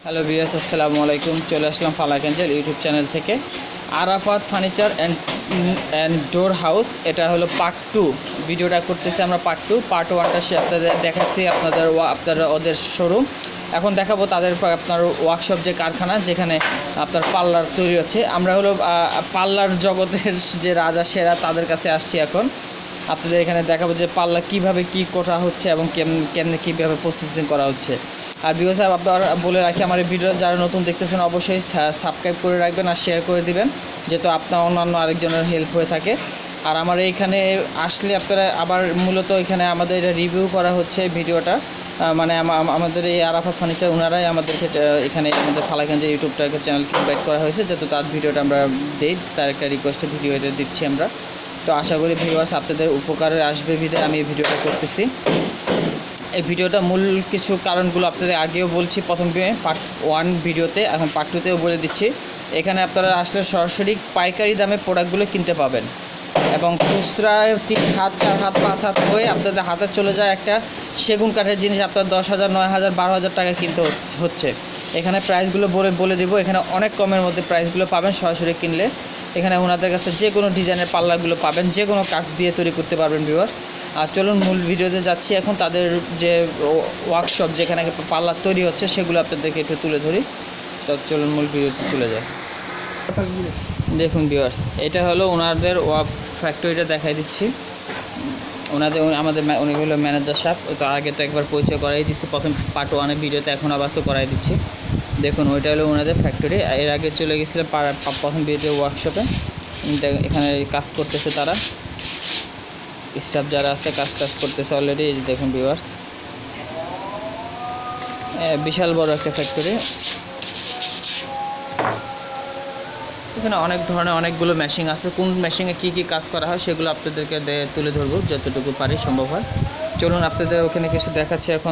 Hello viewers, আসসালামু আলাইকুম। চলে আসলাম ফালাক এঞ্জেল ইউটিউব চ্যানেল থেকে। Arafat furniture and door house, এটা হলো পার্ট 2 ভিডিওটা করতেছি আমরা। পার্ট 1টা সে আপনাদের দেখাচ্ছি আপনাদের ওদের শোরুম। এখন দেখাবো তাদের আপনার ওয়ার্কশপ, যে কারখানা যেখানে আপনার পার্লার তৈরি হচ্ছে। আমরা হলো পার্লার জগতের যে রাজা সেরা তাদের কাছে আসছি। এখন আপনাদের এখানে দেখাবো যে পার্লার কীভাবে কী করা হচ্ছে এবং কেমনে কীভাবে প্রসেসিং করা হচ্ছে। আর ভিউয়ার্স, আপনারা বলে রাখি, আমার এই ভিডিও যারা নতুন দেখতেছেন অবশ্যই সাবস্ক্রাইব করে রাখবেন আর শেয়ার করে দিবেন, যেহেতু আপনার অন্যান্য আরেকজনের হেল্প হয়ে থাকে। আর আমার এইখানে আসলে আপনারা আবার মূলত এখানে আমাদের এটা রিভিউ করা হচ্ছে ভিডিওটা, মানে আমাদের এই আরাফাত ফার্নিচার ওনারাই আমাদেরকে এখানে আমাদের ফালাক এঞ্জেল ইউটিউবটাকে চ্যানেলকে ইনভাইট করা হয়েছে, যেহেতু তার ভিডিওটা আমরা দিই, তার একটা রিকোয়েস্টে ভিডিও এটা দিচ্ছি আমরা। তো আশা করি ভিউয়ার্স আপনাদের উপকারে আসবে বিধায় আমি এই ভিডিওটা করতেছি। এই ভিডিওটা মূল কিছু কারণগুলো আপনাদের আগেও বলছি প্রথম পার্ট 1 ভিডিওতে, এখন পার্ট 2তেও বলে দিচ্ছি। এখানে আপনারা আসলে সরাসরি পাইকারি দামে প্রোডাক্টগুলো কিনতে পাবেন এবং খুচরায় 3 হাত 4 হাত 5 হাত হয়ে আপনাদের হাতে চলে যায় একটা সেগুন কাঠের জিনিস আপনার 10,000 9,000 12,000 টাকা কিনতে হচ্ছে। এখানে প্রাইসগুলো বলে দিব। এখানে অনেক কমের মধ্যে প্রাইসগুলো পাবেন সরাসরি কিনলে। এখানে ওনাদের কাছে যে কোনো ডিজাইনের পাল্লাগুলো পাবেন, যে কোনো কাঠ দিয়ে তৈরি করতে পারবেন ভিউয়ার্স। আর চলুন মূল ভিডিওতে যাচ্ছি। এখন তাদের যে ওয়ার্কশপ যেখানে পাল্লা তৈরি হচ্ছে সেগুলো আপনাদেরকে একটু তুলে ধরি। তো চলুন মূল ভিডিওতে চলে যায়। দেখুন ভিউয়ার্স, এটা হলো ওনাদের ফ্যাক্টরিটা দেখাই দিচ্ছি। উনি হলো ম্যানেজার সাহেব। তো আগে তো একবার পরিচয় করাই দিচ্ছি প্রথম পার্ট 1 ভিডিওতে, এখন আবার তো করাই দিচ্ছি। দেখুন ওইটা হলো ওনাদের ফ্যাক্টরি। এর আগে চলে গেছিলাম প্রথম ভিডিও ওয়ার্কশপে। এখানে কাজ করতেছে তারা, স্টাফ যারা আছে কাজ করতেছে অলরেডি। এই যে দেখুন ভিউয়ার্স, বিশাল বড় একটা ফ্যাক্টরি। এখানে অনেক ধরনের অনেকগুলো মেশিন আছে। কোন মেশিনে কী কী কাজ করা হয় সেগুলো আপনাদেরকে তুলে ধরবো যতটুকু পারি সম্ভব হয়। চলুন আপনাদের ওখানে কিছু দেখাচ্ছে এখন।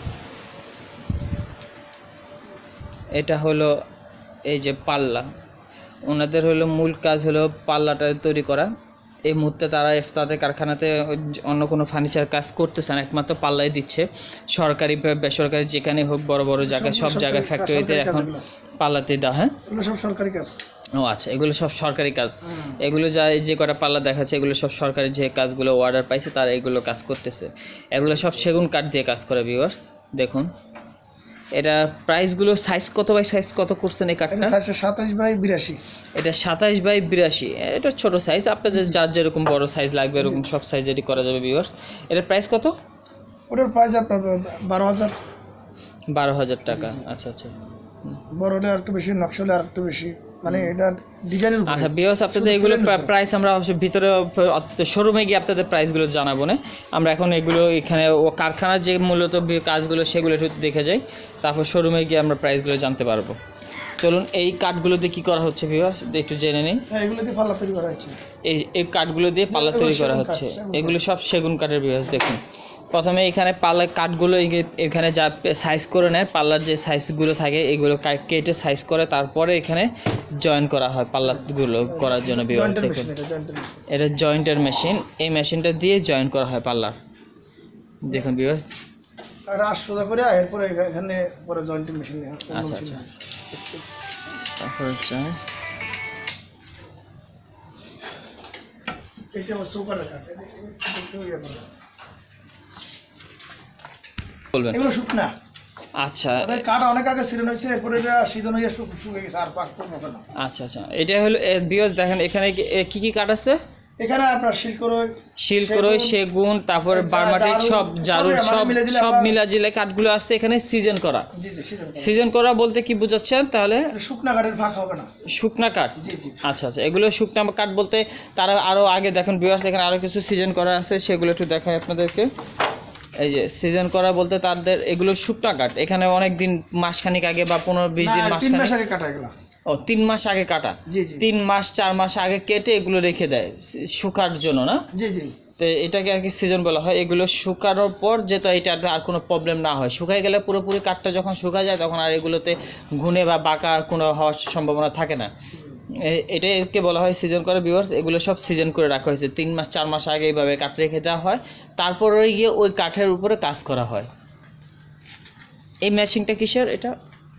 এটা হলো এই যে পাল্লা, ওনাদের হলো মূল কাজ হলো পাল্লাটা তৈরি করা। এই মুহূর্তে তারা তাদের কারখানাতে অন্য কোনো ফার্নিচার কাজ করতেছে না, একমাত্র পাল্লাই দিচ্ছে। সরকারি বেসরকারি যেখানে হোক, বড় বড় জায়গায় সব জায়গায় ফ্যাক্টরিতে এখন পাল্লাতে দেওয়া। হ্যাঁ, সব সরকারি কাজ। ও আচ্ছা, এগুলো সব সরকারি কাজ। এগুলো যে কটা পাল্লা দেখাচ্ছে এগুলো সব সরকারি যে কাজগুলো অর্ডার পাইছে তারা এগুলো কাজ করতেছে। এগুলো সব সেগুন কাঠ দিয়ে কাজ করে ভিউয়ার্স। দেখুন এটা প্রাইসগুলো সাইজ কত বাই সাইজ কত করছেন এই কাঠটা? 27x82। এটা 27x82। এটা ছোট সাইজ, আপনাদের যার যেরকম বড় সাইজ লাগবে এরকম সব সাইজেরই করা যাবে ভিউয়ার্স। এটার প্রাইস কত? ওটার প্রাইস আপনার 12,000। 12,000 টাকা। আচ্ছা আচ্ছা, বড় হলে আর একটু বেশি, নকশা হলে আর একটু বেশি, মানে এটা ডিজাইনের উপর। আচ্ছা ভিউয়ার্স, আপনাদের এগুলো প্রাইস আমরা অবশ্যই ভিতরে শোরুমে গিয়ে আপনাদের প্রাইসগুলো জানাবো না। আমরা এখন এগুলো এখানে কারখানার যে মূলত কাজগুলো সেগুলো একটু দেখে যাই, তারপর শোরুমে গিয়ে আমরা প্রাইসগুলো জানতে পারবো। চলুন এই কাঠগুলো দিয়ে কী করা হচ্ছে ভিউয়ার্স একটু জেনে নিই। এগুলো দিয়ে পাল্লা তৈরি করা হচ্ছে। এই কাঠগুলো দিয়ে পাল্লা তৈরি করা হচ্ছে। এগুলো সব সেগুন কাঠের ভিউয়ার্স। দেখুন প্রথমে এখানে পাল্লার কাঠগুলো এখানে যা সাইজ করে নেয়, পাল্লার যে সাইজগুলো থাকে এগুলো কেটে সাইজ করে তারপরে এখানে জয়েন করা হয় পাল্লাগুলো করার জন্য ভিউয়ার্স। দেখুন এটা জয়েন্টের মেশিন, এই মেশিনটা দিয়ে জয়েন করা হয় পাল্লার। দেখুন ভিউয়ার্স, এটা সোজা করে এরপরে এখানে পরে জয়েন্টের মেশিন। আচ্ছা আচ্ছা, তারপর হচ্ছে এটা চৌকা লেখা আছে, বলবেন এগুলো শুকনা। আচ্ছা, কাঠ অনেক আগে সিজন হয়েছে, এরপরে এটা সিজন হয়ে শুকিয়ে গেছে আর পাক করবো না। আচ্ছা আচ্ছা, এটা হলো ভিউয়ার্স দেখেন এখানে কি কি কাঠ আছে। এখানে আপনার শিলকরই, সেগুন, তারপর বারমাটিক, সব জারুল, সব মিলাজিলে কাঠগুলো আছে এখানে সিজন করা। সিজন করা বলতে কি বোঝাচ্ছেন তাহলে? শুকনা কাঠের ভাগ হবে না, শুকনা কাঠ। আচ্ছা আচ্ছা, এগুলো শুকনা কাঠ বলতে তারা আরও আগে দেখুন ভিউয়ার্স এখানে আরও কিছু সিজন করা আছে, সেগুলো একটু দেখাই আপনাদেরকে। এই যে সিজন করা বলতে তাদের এগুলো শুকনা কাঠ, এখানে অনেক দিন মাসখানিক আগে বা 15-20 দিন, 3 মাস আগে কাটা এগুলো। ও 3 মাস আগে কাটা। 3 মাস 4 মাস আগে কেটে এগুলো রেখে দেয় শুকার জন্য, না? জি জি, তো এটাকে আর কি সিজন বলা হয়। এগুলো শুকানোর পর যেহেতু এটাতে আর কোনো প্রবলেম না হয়, শুকায় গেলে পুরোপুরি কাঠটা যখন শুকায় যায় তখন আর এগুলোতে ঘুনে বা বাঁকা কোনো হওয়ার সম্ভাবনা থাকে না। এটাকে বলা হয় সিজন করা ভিউয়ার্স। এগুলো সব সিজন করে রাখা হয়েছে 3 মাস 4 মাস আগে এইভাবে কাঠ রেখে দেওয়া হয়, তারপরে গিয়ে ওই কাঠের উপরে কাজ করা হয়। এই মেশিনটা কিসের?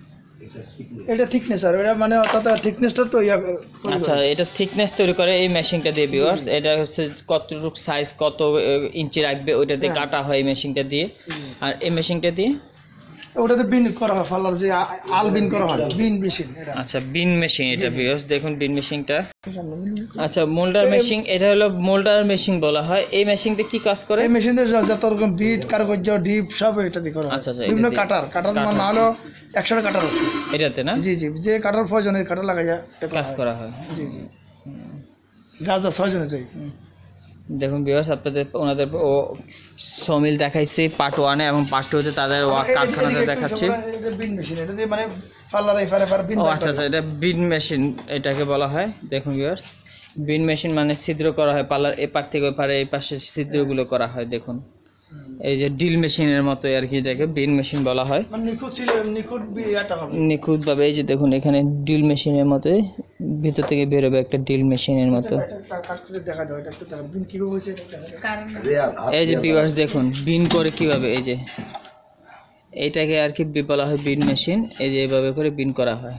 এটা থিকনেস আর এটা মানে অর্থাৎ থিকনেসটা তো আচ্ছা, এটা থিকনেস তৈরি করে এই মেশিনটা দিয়ে ভিউয়ার্স। এটা হচ্ছে কতটুকু সাইজ কত ইঞ্চি রাখবে ওইটা দিয়ে কাটা হয় এই মেশিনটা দিয়ে। আর এই মেশিনটা দিয়ে ওটাতে বিন করা হয়, ফালার যে আল বিন করা হয়, বিন মেশিন এটা। আচ্ছা, বিন মেশিন এটা ভিউয়ার্স, দেখুন বিন মেশিনটা। আচ্ছা, মোল্ডার মেশিন, এটা হলো মোল্ডার মেশিন বলা হয়। এই মেশিনতে কি কাজ করে? এই মেশিনে যত রকম বিট, কারুকার্য, ডিপ সব এটা দিয়ে করা হয়। আচ্ছা, বিভিন্ন কাটার না হলেও 100 কাটার আছে এটাতে না? জি জি, যে কাটার প্রয়োজন এই কাটার লাগাইয়া কাজ করা হয়। জি জি, যা 6 জনে যাই। দেখুন ভিউয়ার্স, আপনাদের ওনাদের ও সমিল দেখাইছে পার্ট 1 এবং পার্ট 2 তে তাদের কারখানাটা দেখাচ্ছে। এটা বিন মেশিন, এটা দিয়ে মানে ফালার এই ফারে বিন। ও আচ্ছা, এটা বিন মেশিন এটাকে বলা হয়। দেখুন ভিউয়ার্স, বিন মেশিন মানে ছিদ্র করা হয় পাল্লার এই পার থেকে ওই পারে, এই পাশে ছিদ্রগুলো করা হয়। দেখুন এই যে ড্রিল মেশিনের মতো আর কি, এটাকে বিন মেশিন বলা হয়। মানে নিখুঁতভাবে এই যে দেখুন এখানে ড্রিল মেশিনের মতো ভিতর থেকে বেরোবে একটা ড্রিল মেশিনের মতো। এই যে ভিউয়ার্স দেখুন বিন করে কিভাবে, এই যে এইটাকে আর কি বলা হয় বিন মেশিন। এই যে এইভাবে করে বিন করা হয়।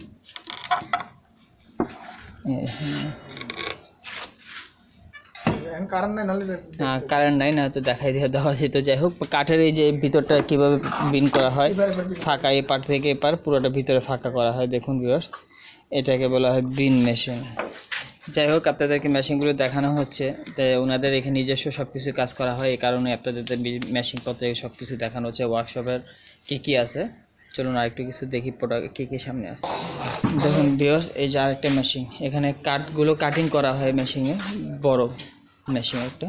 কারেন্ট নাই না তো দেখাই দেওয়া যেত। যাই হোক, কাঠের এই যে ভিতরটা কিভাবে বিন করা হয়, ফাঁকা এপার থেকে এপার পুরোটা ভিতরে ফাঁকা করা হয়। দেখুন ভিউয়ার্স, এটাকে বলা হয় বিন মেশিন। যাই হোক, আপনাদেরকে মেশিনগুলো দেখানো হচ্ছে যে ওনাদের এখানে নিজস্ব সব কিছু কাজ করা হয়, এই কারণে আপনাদের মেশিনপত্র সব কিছু দেখানো হচ্ছে। ওয়ার্কশপের কী আছে চলুন আরেকটু কিছু দেখি, প্রোডাক্ট কী সামনে আছে। দেখুন ভিউয়ার্স, এই যে আরেকটা মেশিন, এখানে কাঠগুলো কাটিং করা হয় মেশিনে, বড় মেশিন একটা।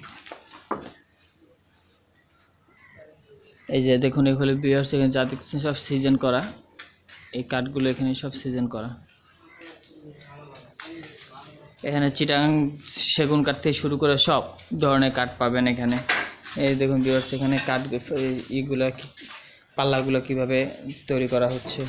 এই যে দেখুন এগুলো ভিউয়ার্স, এখানে যা দেখছেন সব সিজন করা, এই কাঠগুলো এখানে সব সিজন করা। এখানে চিটাং সেগুন কাঠ থেকে শুরু করে সব ধরনের কাঠ পাবেন এখানে। এই দেখুন ভিউয়ার্স, এখানে কাঠ এইগুলো পাল্লাগুলো কিভাবে তৈরি করা হচ্ছে।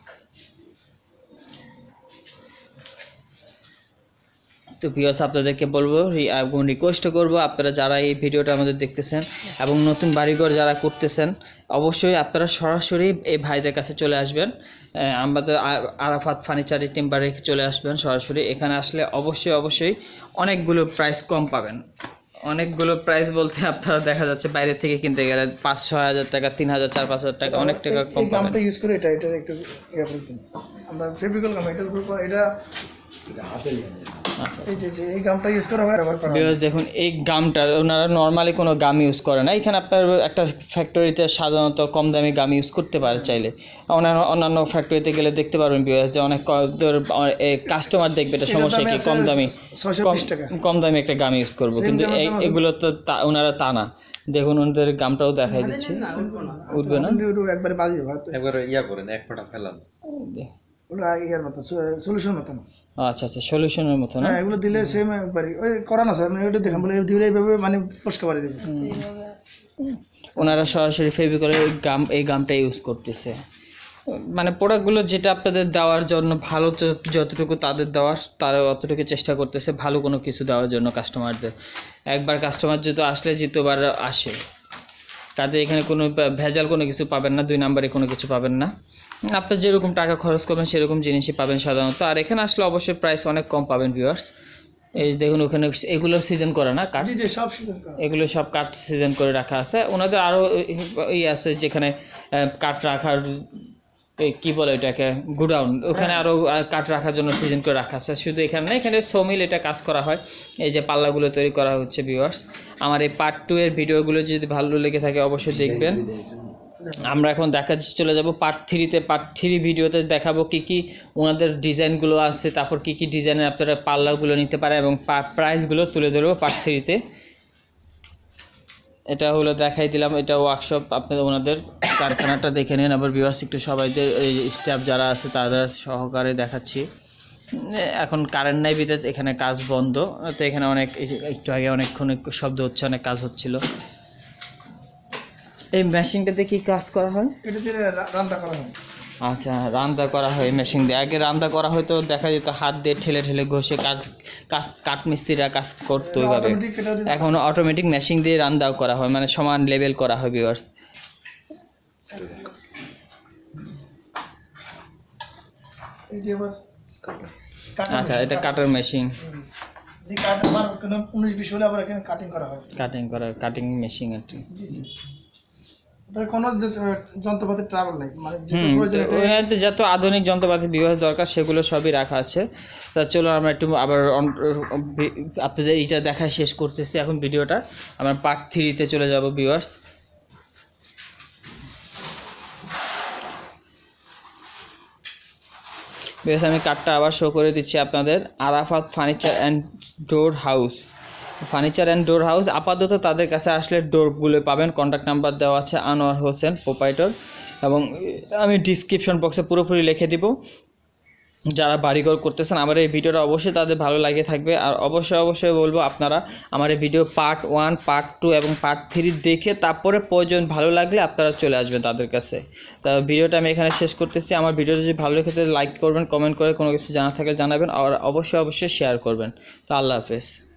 তো ভিউয়ার্স, আপনাদেরকে বলবো এবং রিকোয়েস্ট করবো, আপনারা যারা এই ভিডিওটা আমাদের দেখতেছেন এবং নতুন বাড়িঘর যারা করতেছেন, অবশ্যই আপনারা সরাসরি এই ভাইদের কাছে চলে আসবেন। আমাদের আরাফাত ফার্নিচারের টিম্বারে চলে আসবেন সরাসরি। এখানে আসলে অবশ্যই অনেকগুলো প্রাইস কম পাবেন। অনেকগুলো প্রাইস বলতে আপনারা দেখা যাচ্ছে বাইরে থেকে কিনতে গেলে 5-6 হাজার টাকা, 3,000, 4-5 টাকা অনেক টাকা কম পাবেন। গামটা ইউজ করে এটা একটু আমরা ফেভিকল গাম, এটা হাতে আচ্ছা, এই গামটা ইউজ করা হয়, ব্যবহার করা হয়। দেখুন এই গামটা ওনারা নর্মালি কোনো গাম ইউজ করে না। এখানে আপনার একটা ফ্যাক্টরিতে সাধারণত কম দামি গাম ইউজ করতে পারে চাইলে। অন্যান্য ফ্যাক্টরিতে গেলে দেখতে পারবেন ভিউয়ার্স যে অনেক কাস্টমার দেখবে এটা সমস্যা কি, কম দামি একটা গাম ইউজ করবো, কিন্তু এগুলো তো ওনারা তা না। দেখুন ওনাদের গামটাও দেখাই দিচ্ছি, উঠবে না একবারে বাজি একবারে ইয়া করেন, এক ফোঁটা ফেলান। সলিউশন মতন। আচ্ছা, সলিউশনের মতো না? এগুলো দিলে সেম পারি ওই করা না স্যার, ওটা দেখেন বলে দিলে এইভাবে মানে ফসকা পারি দেবে। ওনারা সরাসরি ফেভিকলের এই গামটা ইউজ করতেছে। মানে প্রোডাক্টগুলো যেটা আপনাদের দেওয়ার জন্য ভালো, যতটুকু তাদের দেওয়ার তারা অতটুকু চেষ্টা করতেছে ভালো কোনো কিছু দেওয়ার জন্য কাস্টমারদের। একবার কাস্টমার যেহেতু আসলে দ্বিতীয়বার আসে, তাদের এখানে কোনো ভেজাল কোনো কিছু পাবেন না, 2 নম্বরে কোনো কিছু পাবেন না। আপনি যেরকম টাকা খরচ করবেন সেরকম জিনিসই পাবেন সাধারণত। আর এখানে আসলে অবশ্যই প্রাইস অনেক কম পাবেন ভিউয়ার্স। এই দেখুন ওখানে এগুলো সিজন করা না কাঠ, এগুলো সব কাঠ সিজন করে রাখা আছে। ওনাদের আরও আছে যেখানে কাঠ রাখার কী বলে এটাকে গোডাউন, ওখানে আরও কাঠ রাখার জন্য সিজন করে রাখা আছে। শুধু এখানে না, এখানে সমিল এটা কাজ করা হয়। এই যে পাল্লাগুলো তৈরি করা হচ্ছে ভিউয়ার্স। আমার এই পার্ট 2 এর ভিডিওগুলো যদি ভালো লেগে থাকে অবশ্যই দেখবেন। আমরা এখন চলে যাব পার্ট 3-তে। পার্ট 3 ভিডিওতে দেখাবো কী ওনাদের ডিজাইনগুলো আছে, তারপর কী ডিজাইনের আপনারা পাল্লাগুলো নিতে পারেন এবং প্রাইসগুলো তুলে ধরবো পার্ট 3-তে। এটা হলো দেখাই দিলাম, এটা ওয়ার্কশপ, আপনাদের ওনাদের কারখানাটা দেখে নিন। আবার ভিউয়ার্স একটু সবাইদের এই স্টাফ যারা আছে তাদের সহকারে দেখাচ্ছি। এখন কারেন্ট নাই বিদেশ, এখানে কাজ বন্ধ, তো এখানে একটু আগে অনেকক্ষণ শব্দ হচ্ছে, অনেক কাজ হচ্ছিল। এই মেশিনটাতে কি কাজ করা হয়? এটা দিয়ে রান্না করা হয়। আচ্ছা, রান্না করা হয় মেশিন দিয়ে। আগে রান্না করা হয়তো দেখা যেত হাত দিয়ে ঠেলে ঘষে কাঠমিস্ত্রিরা কাজ করতো ওইভাবে। এখন অটোমেটিক মেশিন দিয়ে রান্নাও করা হয়, মানে সমান লেভেল করা হয় ভিউয়ার্স। এই যে আবার আচ্ছা, এটা কাটার মেশিন, এই কাট আমার কোনো 19-20 হলে আবার এখানে কাটিং করা হয়। কাটিং মেশিন একটি। তার কোনো যন্ত্রপাতি ট্রাভেল নেই, মানে যেটা হুম, প্রয়োজন এটা ওখানে যত আধুনিক যন্ত্রপাতি বিভাগ দরকার সেগুলো সবই রাখা আছে। তা চলো আমরা একটু আবার আপনাদের এইটা দেখা শেষ করতেছি এখন ভিডিওটা, আমরা পার্ট 3-তে চলে যাব ভিউয়ার্স। বেশ, আমি কার্ডটা আবার শো করে দিচ্ছি আপনাদের। Arafat furniture and door house, furniture and door house. আপাতত তাদের কাছে আসলে ডোরগুলো পাবেন, কন্ট্যাক্ট নাম্বার দেওয়া আছে, আনোয়ার হোসেন প্রোপাইটর, এবং আমি ডিসক্রিপশন বক্সে পুরোপুরি লিখে দিব। যারা বাড়িঘর করতেছেন আমার এই ভিডিওটা অবশ্যই তাদের ভালো লাগে থাকবে। আর অবশ্যই বলবো আপনারা আমার এই ভিডিও পার্ট 1, পার্ট 2 এবং পার্ট 3 দেখে তারপরে প্রয়োজন ভালো লাগলে আপনারা চলে আসবেন তাদের কাছে। তা ভিডিওটা আমি এখানে শেষ করতেছি। আমার ভিডিওটা যদি ভালো লেগে থাকে লাইক করবেন, কমেন্ট করে কোনো কিছু জানা থাকলে জানাবেন, আর অবশ্যই শেয়ার করবেন। তো আল্লাহ হাফেজ।